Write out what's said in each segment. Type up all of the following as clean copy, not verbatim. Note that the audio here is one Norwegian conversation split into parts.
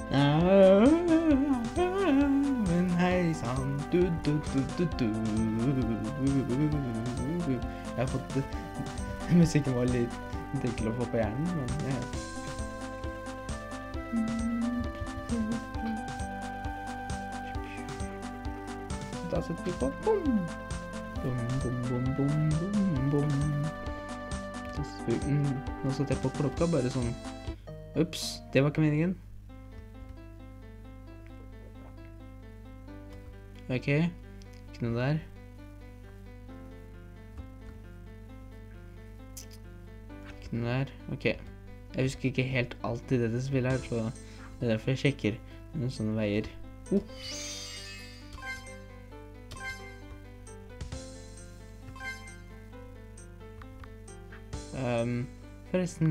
Men hei sann, du. Jeg har fått musikken var litt enkel å få på hjernen, men da setter vi på bom. Bom, bom, bom, bom, bom, bom. Nå satte jeg på klokka bare sånn. Ups, det var ikke meningen. Ok, ikke noe der. Ikke noe der, ok. Jeg husker ikke helt alt i dette spillet her, så det er derfor jeg sjekker noen sånne veier. Forresten.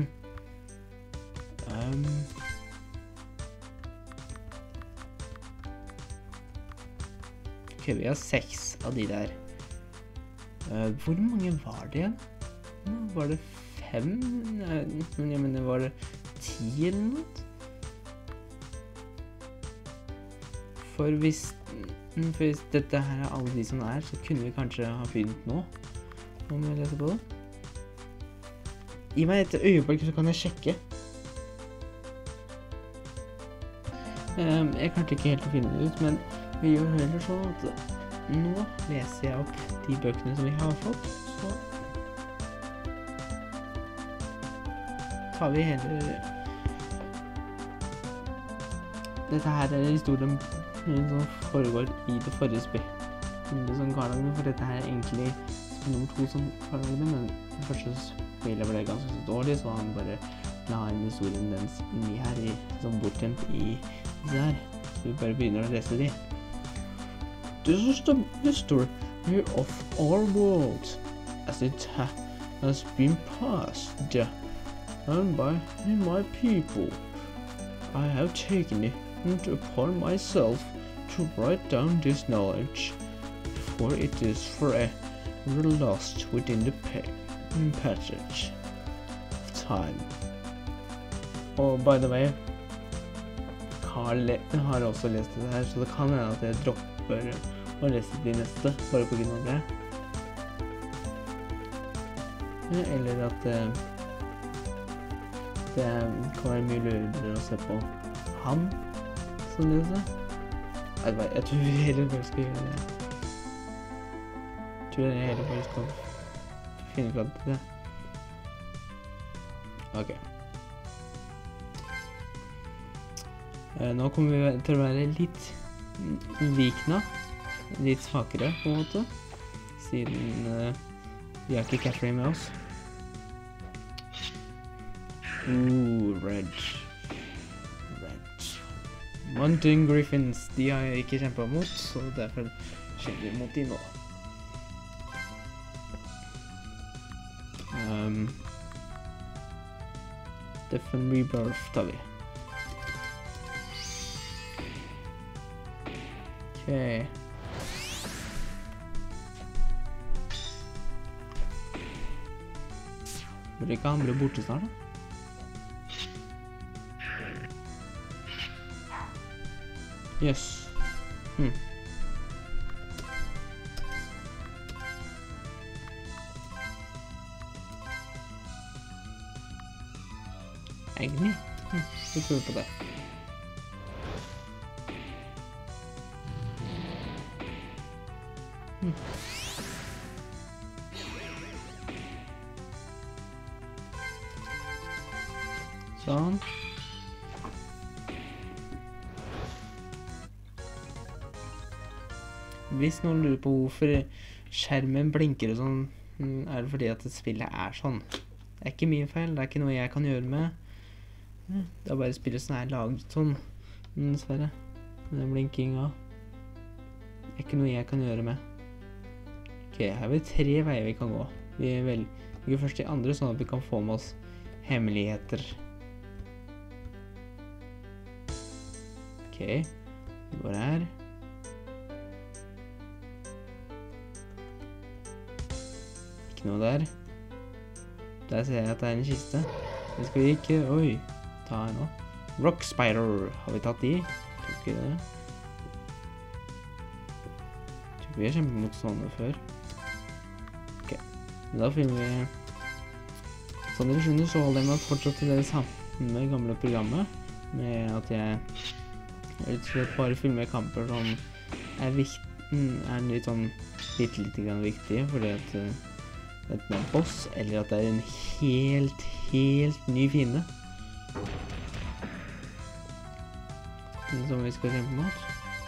Ok, vi har 6 av de der. Hvor mange var det igjen? Var det 5? Nei, men jeg mener, var det 10 eller noe? For hvis dette her er alle de som er, så kunne vi kanskje ha begynt nå. Nå må jeg lese på det. Gi meg et øyeblikk, så kan jeg sjekke. Jeg klarte ikke helt å finne det ut, men vi gjør heller sånn at nå leser jeg opp de bøkene som vi har fått, så tar vi heller... Dette her er historien som foregår i det forrige spill. Det som Karlagene, for dette her er egentlig spill nummer 2 som Karlagene, men det første spillet ble ganske så dårlig, så han bare la inn historien dens inni her, som bortgjemt i disse her. Så vi bare begynner å lese de. This is the history of our world, as it has been passed down by my people. I have taken it upon myself to write down this knowledge, for it is forever lost within the passage of time. Og by the way, Carl har også lest det her, så det kan være at jeg dropper å lese de neste, bare på grunn av det. Eller at det kan være mye lurere å se på han som leser. Jeg tror vi heller bare skal gjøre det. Jeg tror jeg heller bare skal finne frem til det. Ok. Nå kommer vi til å være litt likna, litt svakere på en måte, siden vi har ikke Catherine med oss. Red. Mountain Griffins, de har jeg ikke kjempet mot, så derfor kjemper vi mot de nå. Death and Rebirth tar vi. Ok. Burde ikke han bli borte snart da? Yes. Egentlig. Vi prøver på det. Sånn. Hvis noen lurer på hvorfor skjermen blinker og sånn, er det fordi at spillet er sånn. Det er ikke min feil, det er ikke noe jeg kan gjøre med. Det er bare spillet som er laget sånn, dessverre. Den blinkinga. Det er ikke noe jeg kan gjøre med. Ok, her har vi 3 veier vi kan gå. Vi velger først de andre, sånn at vi kan få med oss hemmeligheter. Ok, vi går her. Ikke noe der. Der ser jeg at det er en kiste. Det skal vi ikke, ta her nå. Rock Spider. Har vi tatt de? Tror ikke det. Tror ikke vi har kjempet mot sånne før. Ok. Da filmer vi... Sånn dere skjønner, så holder jeg meg fortsatt til det samme gamle programmet. Med at jeg rett og slett bare filmer kamper som er litt sånn litt grann viktig, fordi at enten er en boss, eller at det er en helt ny fiende. Som vi skal kjempe mot.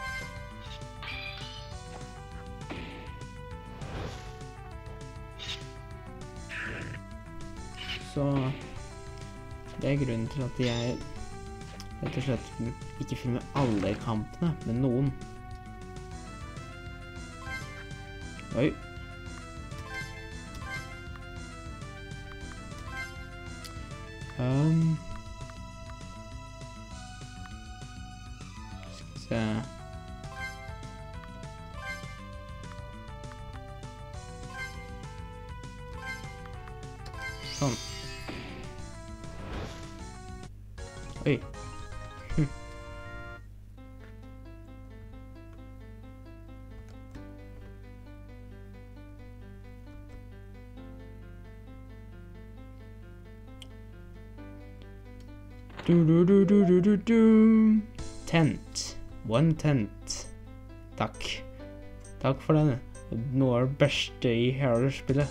Så det er grunnen til at jeg rett og slett ikke filmer alle kampene, men noen. Oi. Skal vi se. Sånn. Oi. Tent. One tent. Takk. Takk for den. Noe av det beste i hele spillet.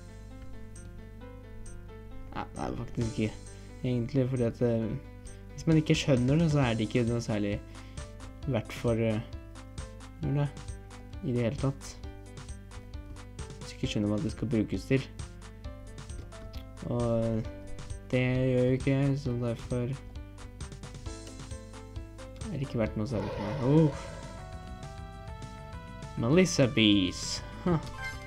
Nei, det er faktisk ikke. Egentlig fordi at hvis man ikke skjønner det, så er det ikke noe særlig verdt for det i det hele tatt. Hvis ikke skjønner hva det skal brukes til. Og det gjør jo ikke jeg, så derfor er det ikke verdt noe særlig for meg. Melissa Bees. Huh.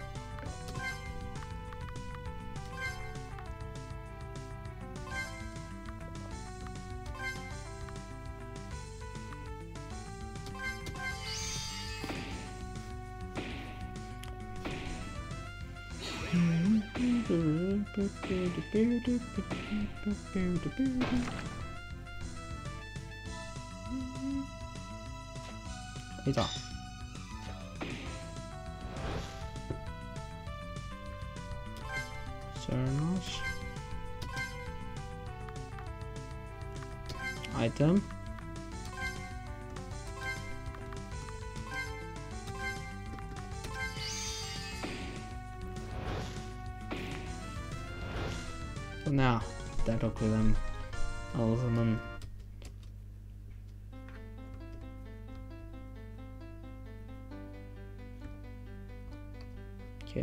Oi da. Sørnås. Item. Sånn ja, der tok vi dem alle sammen. Ok.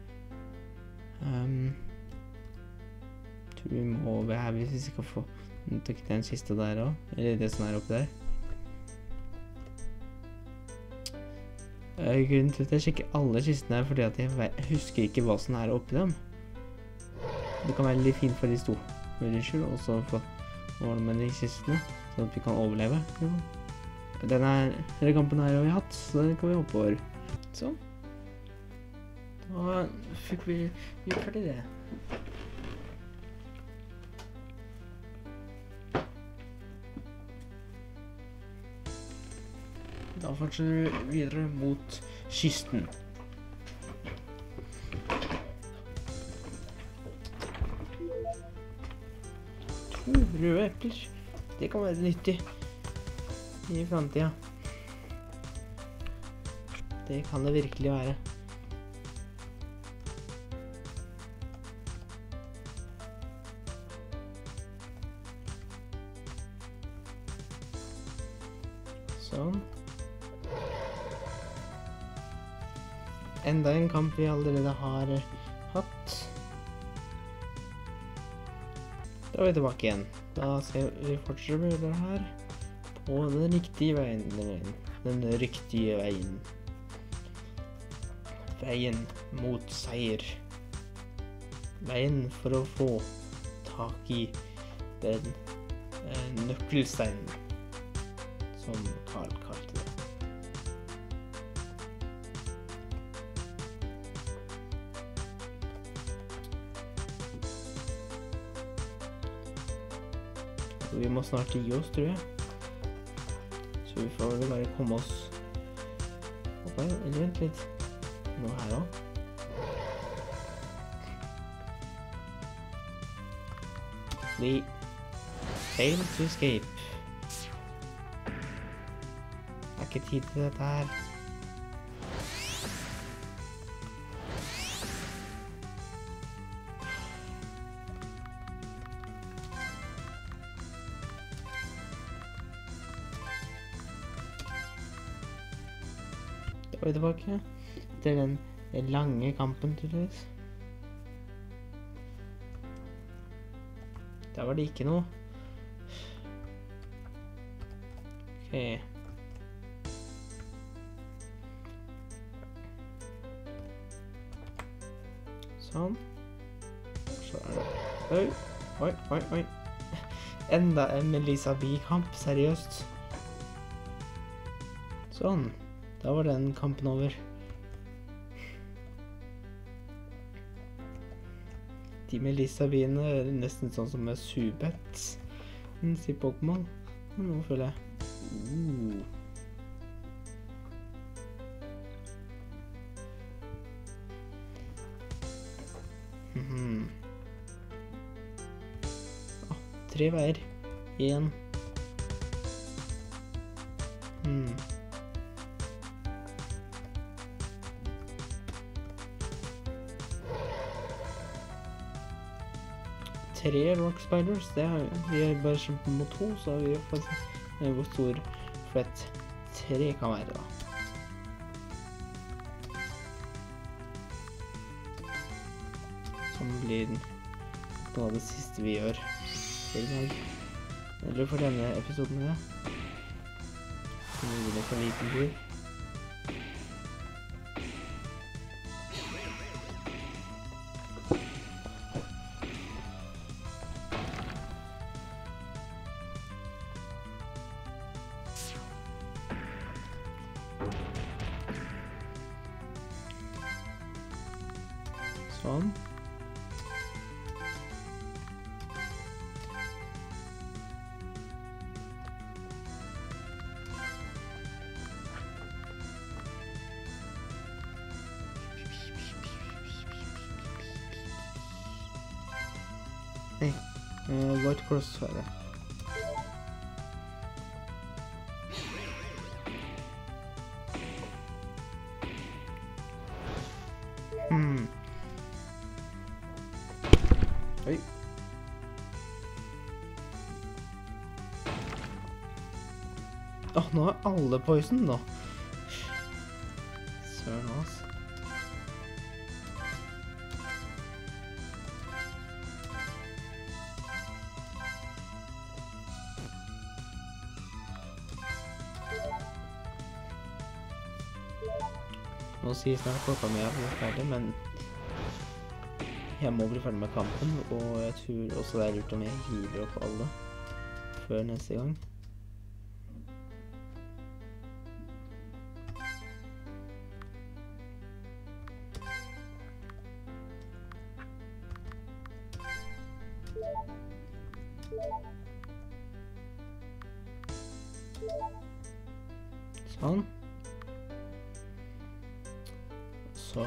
Tror vi må over her hvis vi skal få den siste der også, eller det som er oppe der. Grunnen til at jeg sjekker alle kistene her, fordi at jeg husker ikke hva som er oppi dem. Det kan være litt fint for de to villager, og så få ordne med de kistene, så at vi kan overleve. Denne kampen her har vi hatt, så den kan vi hoppe over. Sånn. Da fikk vi gjort ferdig det. Da fortsetter vi videre mot kysten. Røde epler. Det kan være nyttig i fremtiden. Det kan det virkelig være. Sånn. Enda en kamp vi allerede har hatt. Da er vi tilbake igjen. Da ser vi fortsatt det her på den riktige veien. Den riktige veien. Veien mot seier. Veien for å få tak i den nøkkelsteinen, som Carl kalte det. Så vi må snart gi oss, tror jeg. Så vi får vel bare komme oss opp her, eller vent litt. Noe her også. Flee. Fail to escape. Det er ikke tid til dette her. Da er vi tilbake til den lange kampen, tydeligvis. Der var det ikke noe. Ok. Sånn. Så er det... Oi. Enda en Melissa B-kamp, seriøst. Sånn. Da var den kampen over. De Melissa B-ene er nesten sånn som med Subets i Pokémon. Nå føler jeg. Tre veier. En. Tre Rock Spiders, det har vi bare kjempet mot to, så har vi faktisk hvor stor flett tre kan være da. Som blir noe av det siste vi gjør i dag. Eller for denne episoden med det. Så nå vil jeg ta en liten tur. Sånn. Nei, White Cross er det. Oi. Nå er alle poison nå. Søren ass. Nå sier snart klokka mi er ferdig, men jeg må bli ferdig med kampen, og jeg tror også det er lurt om jeg healer opp alle før neste gang. Sånn. Så...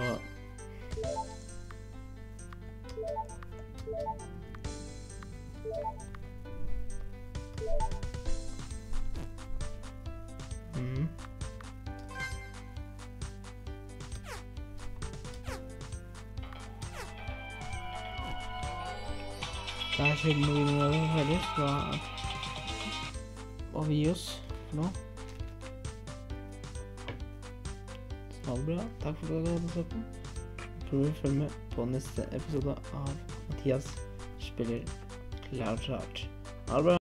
Det er siden noen av det er ferdig, så må vi gi oss for nå. Ha det bra, takk for at dere hadde sett på. Prøv å følge med på neste episode av Mathias spiller Cloud Chart. Ha det bra!